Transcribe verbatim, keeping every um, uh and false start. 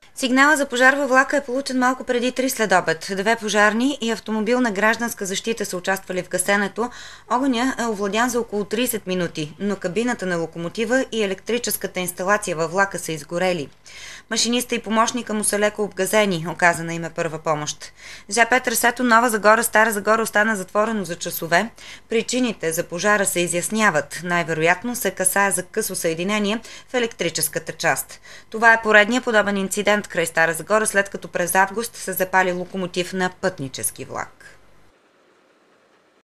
Сигнала за пожар във влака е получен малко преди три следобед. Две пожарни и автомобил на Гражданска защита са участвали в гасенето. Огъня е овладян за около трийсет минути, но кабината на локомотива и електрическата инсталация във влака са изгорели. Машиниста и помощника му са леко обгазени, оказана им е първа помощ. ЖП трасето Нова Загора – Стара Загора остана затворено за часове. Причините за пожара се изясняват. Най-вероятно се касае за късо съединение в електрическата част. Това е поредният подобен инцидент край Стара Загора, след като през август се запали локомотив на пътнически влак.